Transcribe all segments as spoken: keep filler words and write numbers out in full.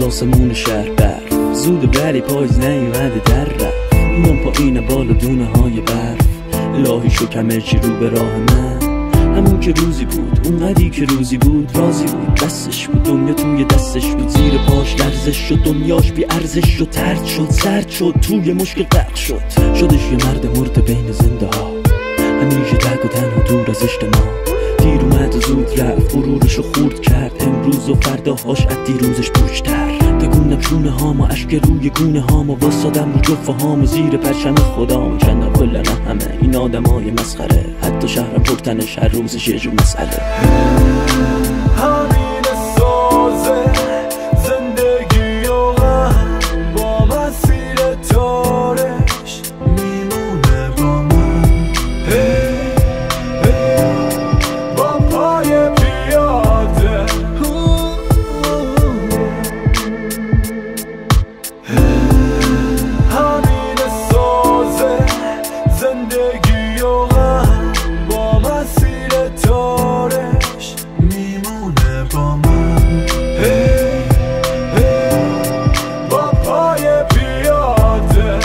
آسمون شهر برف زود بری پاییز نیومده در رفت میام پایین بالا دونه های برف الهی شکمه چی رو به راه من همون که روزی بود اونقدی که روزی بود راضی بود دستش بود دنیا توی دستش بود زیر پاش لرزش شد دنیاش بی ارزش شد ترد شد سرد شد توی مشکل غرق شد شدش یه مرد مرد بین زنده ها همیشه تک و تنها دور از اجتماع دیر اومد و زود رفت غرورشو خورد کرد امروز و فرداهاش از دیروزش پوچتر تکوندم شونه هامو اشک روی گونه هامو واسادم رو جفه هامو زیر پرچم خدام چندم کلا نه همه این آدمای مسخره حتی شهرم پرتنش هر روزش یه جور مسئله همین سازه زندگی و غم با مسیر تارش میمونه با من هی هی با پای پیاده همین سازه زندگی و غم با مسیر تارش میمونه با من هی هی با پای پیاده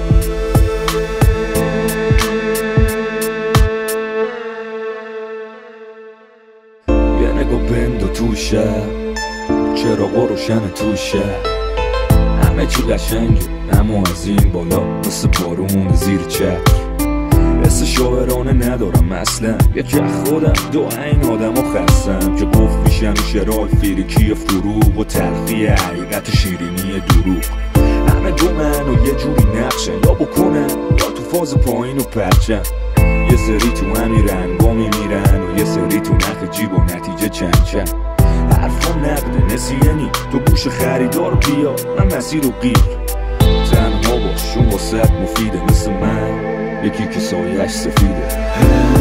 یه نگاه بند و توشه چراغ روشن توشه همه چی قشنگه اما از این بالا مثل بارون زیر چتر حس شاعرانه ندارم اصلا یکی از خودم دو این آدم ها خستم که گفت میشم شرال فیریکی فروغ و تلخی حقیقت شیرینی دروغ همه دو من و یه جوری نقشن یا بکنن یا تو فاز پایین و پرچن یه سری تو همیرن با میمیرن و یه سری تو نخ جیب و نتیجه چند چند حرفا نقده نسیانی تو گوش خریدار بیا من مسیر و غیر تنها باش چون واسه مفیده مثل من یکی که سایه‌اش سفیده